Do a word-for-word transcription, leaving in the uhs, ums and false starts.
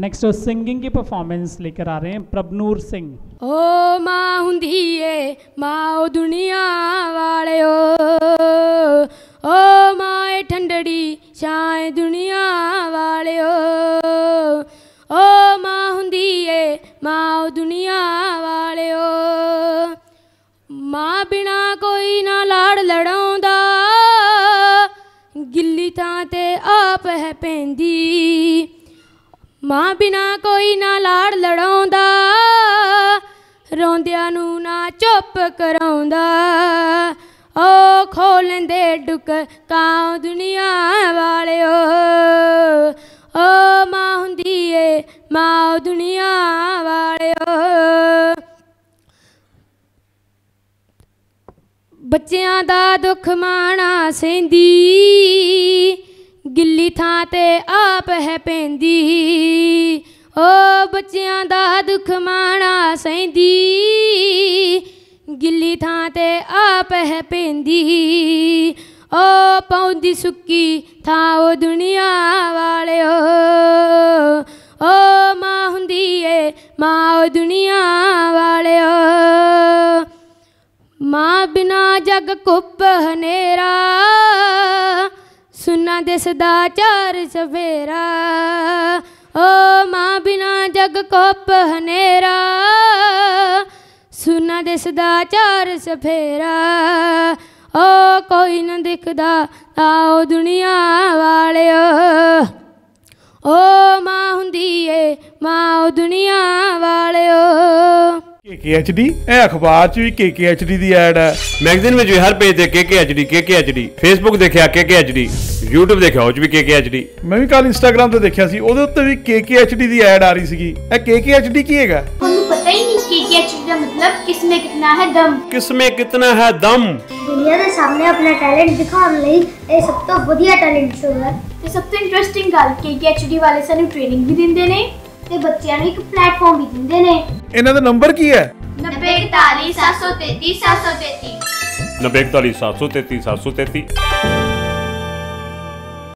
Next singing की performance लेकर आ रहे हैं प्रभनूर सिंह। ओ माँ हुंदी ए माँ ओ दुनिया वाले ओ ओ माँ ठंडड़ी छाए दुनिया वाले ओ ओ माँ हुंदी ए माँ ओ दुनिया वाले ओ माँ बिना कोई ना लाड़ लड़ाउंदा गिल्ली थां ते आप है पैंदी माँ बिना कोई ना लाड़ लड़ाउंदा रोंदियां नू ना चुप कराउंदा ओ खोलंदे डुक कां दुनिया वाले ओ ओ माँ हुंदी ए माँ दुनिया वाले ओ बच्चियां दा दुख माना सेंदी गिल्ली थां ते आप है पैंदी ओ बच्चियां दा दुख माना सेंदी गिल्ली थां ते आप है पैंदी ओ पौंदी सुक्की थां ओ दुनिया वाले ओ ओ माँ हुंदी ए माँ ओ दुनिया वाले ओ माँ बिना जग कुप हनेरा सुना दिसदा चार सवेरा ओ माँ बिना जग कुप हनेरा सुना दिसदा चार सफेरा ओ कोई न दिखदा आओ दुनिया वाले ओ ओ माँ हुंदी ए माँ ओ दुनिया वाले ओ के के एच डी अखबार च भी के के एच डी दी ऐड है, मैगजीन में भी हर पेज ते के के एच डी के के एच डी फेसबुक देखिया के के एच डी यूट्यूब देखिया उस भी के के एच डी मैं भी कल इंस्टाग्राम ते देखिया सी ओदे उत्ते भी के के एच डी दी ऐड आ रही सीगी। ए के के एच डी की हैगा? ਤੁਹਾਨੂੰ ਪਤਾ ਹੀ ਨਹੀਂ के के एच डी ਦਾ ਮਤਲਬ किसमें कितना है दम। किसमें कितना है दम ਦੁਨੀਆ ਦੇ ਸਾਹਮਣੇ ਆਪਣਾ ਟੈਲੈਂਟ ਦਿਖਾਉਣ ਲਈ ਇਹ ਸਭ ਤੋਂ ਵਧੀਆ ਟੈਲੈਂਟ ਸ਼ੋ ਹੈ ਤੇ ਸਭ ਤੋਂ ਇੰਟਰਸਟਿੰਗ ਗੱਲ ਕੇ ਕੇ ਐਚ ਡੀ ਵਾਲੇ ਸਾਨੂੰ ਟ੍ਰੇਨਿੰਗ ਵੀ ਦਿੰਦੇ ਨੇ ਤੇ ਬੱਚਿਆਂ ਨੂੰ ਇੱਕ ਪਲੇਟਫਾਰਮ ਵੀ ਦਿੰਦੇ ਨੇ। ਇਹਨਾਂ ਦਾ ਨੰਬਰ ਕੀ ਹੈ? नब्बे इकतालीस सात सौ तैतीस सात सौ तैतीस नब्बे इकतालीस सात सौ तैतीस सात सौ तैतीस।